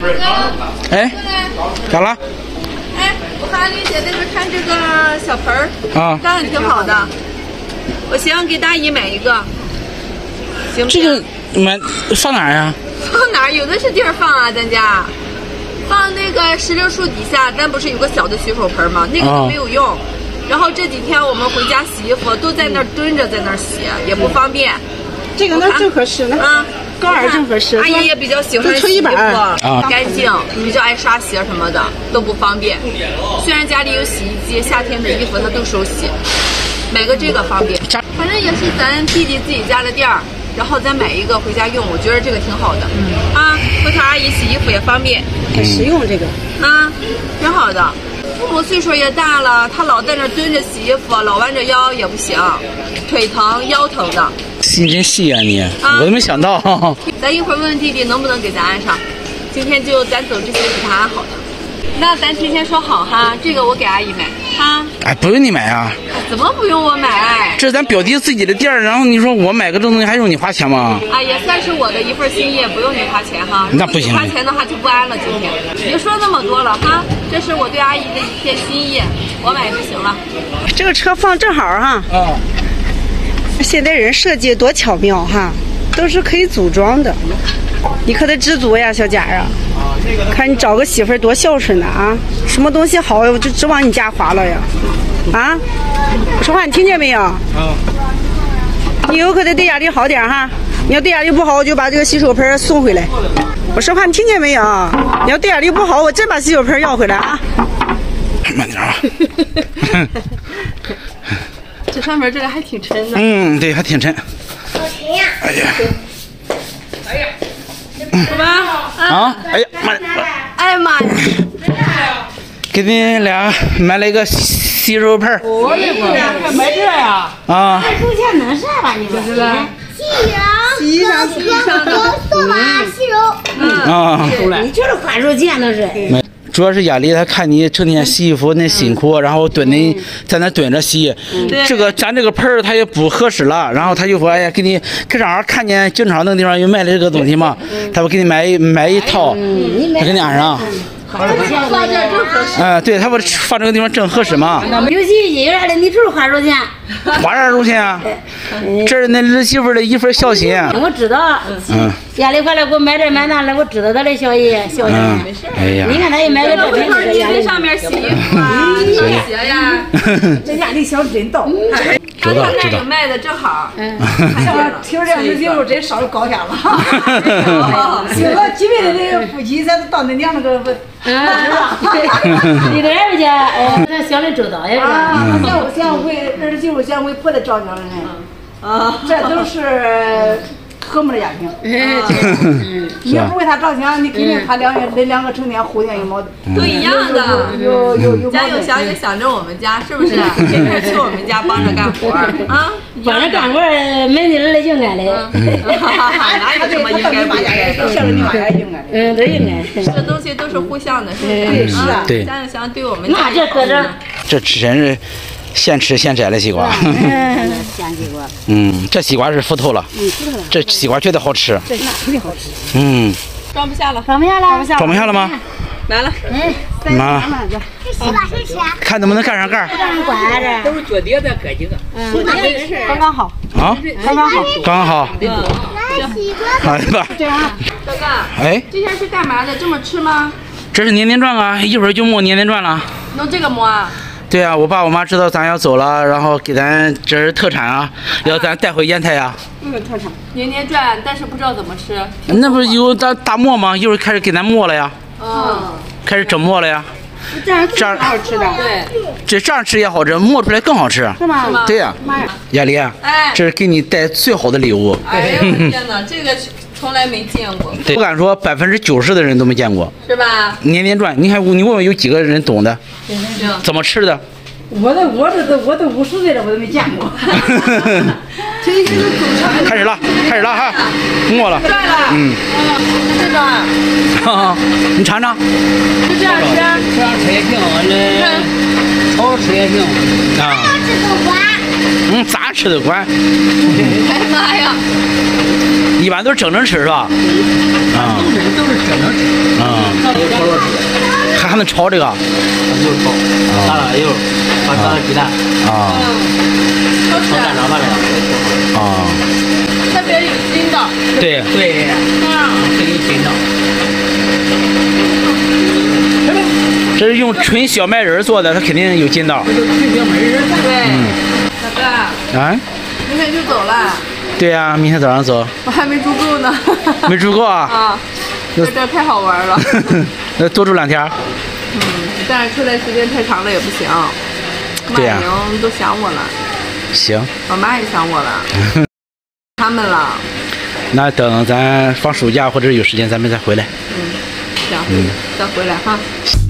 哎，咋了？ 哎，我看丽姐在这看这个小盆儿啊， 当然挺好的。我想给大姨买一个，行不行？ 这个买放哪儿呀？ 放哪儿？有的是地儿放啊，咱家。放那个石榴树底下，咱不是有个小的洗手盆吗？那个都没有用。然后这几天我们回家洗衣服，都在那儿蹲着，在那儿洗，也不方便。 这个那正合适呢。啊，高二正合适。 阿姨也比较喜欢洗衣服，干净，比较爱刷鞋什么的，都不方便。虽然家里有洗衣机，夏天的衣服它都手洗，买个这个方便。反正也是咱弟弟自己家的店儿，然后咱买一个回家用，我觉得这个挺好的。啊，回头阿姨洗衣服也方便， 很实用这个。 啊，挺好的。父母岁数也大了，他老在那蹲着洗衣服，老弯着腰也不行，腿疼腰疼的。 心真细啊你！我都没想到。 咱一会儿问问弟弟能不能给咱安上，今天就咱走之前给他安好的。那咱提前说好哈，这个我给阿姨买哈。 哎，不用你买啊。 怎么不用我买？ 这是咱表弟自己的店儿，然后你说我买个这东西还用你花钱吗？ 啊，也算是我的一份心意，不用你花钱哈。 那不行。 花钱的话就不安了，今天。别说那么多了哈，这是我对阿姨的一片心意，我买就行了。 这个车放正好哈。啊。现在人设计多巧妙哈，都是可以组装的。你可得知足呀，小佳啊！看你找个媳妇儿多孝顺呢啊！什么东西好我就指往你家花了呀！啊！我说话你听见没有？啊！你以后可得对家里好点哈！你要对家里不好，我就把这个洗手盆送回来。我说话你听见没有？你要对家里不好，我真把洗手盆要回来啊！ 慢点啊！ 这上面这个还挺沉的。 嗯，对，还挺沉。好沉呀！哎呀！ 哎呀！走吧。 啊！哎呀妈呀！ 哎呀妈呀！ 给你俩买了一个洗手盆。 我的妈！还买这呀？ 啊！ 这手钱能啥吧？你说是不是？洗衣裳、扫把、洗手。 啊！ 你就是花手钱那是。 主要是亚丽，她看你成天洗衣服那辛苦，然后在那蹲着洗，这个咱这个盆儿它也不合适了，然后他就说，哎呀，给你正好看见经常那个地方有卖的这个东西嘛，他会给你买一套，他给你安上。 放这正合适。 对，他不放这个地方正合适嘛。 有洗衣机有啥的，你就是花多少钱？ 花啥多钱啊？这是那儿媳妇的一份孝心。 我知道。家里回来给我买这买那的，我知道他的孝心。 没事。哎呀。 你看他也买个这瓶子， 在上面洗衣服啊，穿鞋呀。 这家里小真道。 知道。 有卖的正好。 听这样的节目真上高下了。行了，几位的那个夫妻咱都到那娘那个。 你个儿子，咱想的周到也是。 想为儿媳妇想为婆子着想的人，这都是和睦的家庭。你要不为他着想，你肯定他两个成天互相有矛盾。 都一样的。 有家有想也想着我们家，是不是？天天去我们家帮着干活啊。 帮着干活，没你儿子应该的。 哪有什么应该不应该的？ 像你妈也应该的。 都应该。 这东西都是互相的，是不是？ 是啊。 对。 家有想对我们家。 那这搁这。 这真是现吃现摘的西瓜。 鲜西瓜。 这西瓜是腐透了。这西瓜绝对好吃。 这肯定好吃。 装不下了， 装不下了， 装不下了吗？ 来了。 妈。 这西瓜谁吃啊？ 看能不能盖上盖儿。 都是脚底下再搁几个。 刚刚好。 啊？ 刚刚好。 刚好。好的吧。 哥哥。 哎。 这些是干嘛的？这么吃吗？ 这是年年转啊，一会儿就磨年年转了。 弄这个磨啊？ 对啊，我爸我妈知道咱要走了，然后给咱这是特产啊，要咱带回烟台呀。 特产。 年年转，但是不知道怎么吃。 那不是有咱大磨吗？一会儿开始给咱磨了呀。开始整磨了呀。 这样好吃的。 对。 这样吃也好吃，磨出来更好吃。 是吗？ 对呀。亚丽，这是给你带最好的礼物。 哎呀，天哪，这个从来没见过。 对，我敢说90%的人都没见过。 是吧？ 年年转，你看你问问有几个人懂的？怎么吃的？ 我都50岁了，我都没见过。 开始了哈，磨了。 转了。这个。 你尝尝。 就这样吃。 这样吃也行，炒吃也行。 啊。咋吃都管。 哎呀妈呀！ 一般都是蒸着吃是吧？ 都是蒸着吃。 能炒这个？ 就炒，打了油，放上鸡蛋。 啊。 炒蛋炒饭了。 啊。 特别有筋道。 对。 对。很有筋道。 这是用纯小麦仁做的，它肯定有筋道。 这纯小麦仁。 对。大哥。 啊？ 明天就走了。对呀，明天早上走。 我还没住够呢。 没住够啊？ 啊。这太好玩了。 那多住2天。 但是出来时间太长了也不行。 对呀。 都想我了。 行。 我妈也想我了。他们了。 那等咱放暑假或者有时间，咱们再回来。 行。再回来哈。